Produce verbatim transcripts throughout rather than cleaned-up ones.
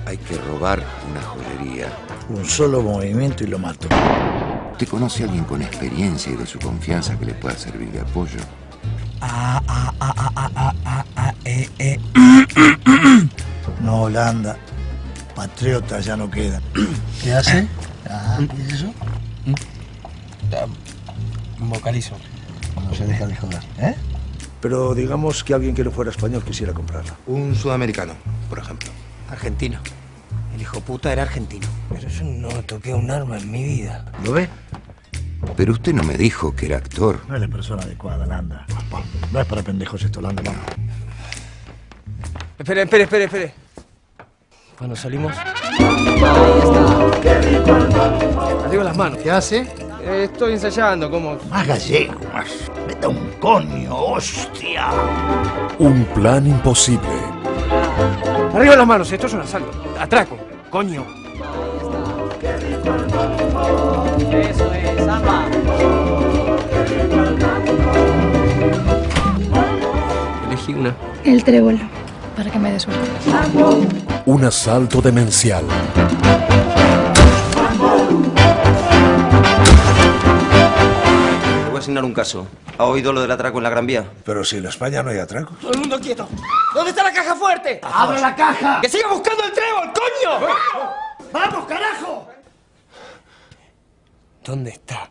Hay que robar una joyería. Un solo movimiento y lo mato. ¿Te conoce alguien con experiencia y de su confianza que le pueda servir de apoyo? Ah, ah, ah, ah, ah, ah, ah, ah, eh, eh. No, Holanda. Patriotas ya no quedan. ¿Qué hace? Ah, ¿qué es eso? Vocalizo. No se deja de joder, ¿eh? Pero digamos que alguien que no fuera español quisiera comprarla. Un sudamericano, por ejemplo. Argentino. El hijo puta era argentino. Pero yo no toqué un arma en mi vida. ¿Lo ve? Pero usted no me dijo que era actor. No es la persona adecuada, Landa. No es para pendejos esto, Landa, vamos. Espere, espere, espere, espere. Cuando salimos... Arriba las manos. ¿Qué hace? Eh, estoy ensayando, ¿cómo? Más gallego, más. Meta un coño, hostia. Un plan imposible. Arriba las manos, esto es un asalto. Atraco, coño. Eso es, samba. Elegí una. El trébol, para que me dé suerte. Un asalto demencial. Le voy a asignar un caso. ¿Ha oído lo del atraco en la Gran Vía? Pero si en España no hay atracos. ¡Todo el mundo quieto! ¿Dónde está la caja fuerte? ¡Abra la caja! ¡Que siga buscando el trébol, coño! ¡Vamos, carajo! ¿Dónde está?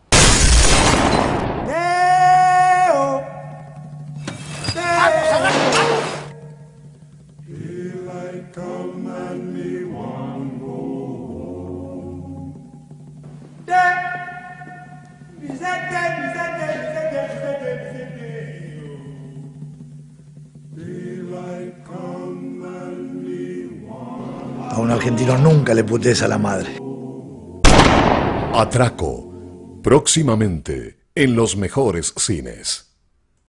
A un argentino nunca le putees a la madre. Atraco. Próximamente en los mejores cines.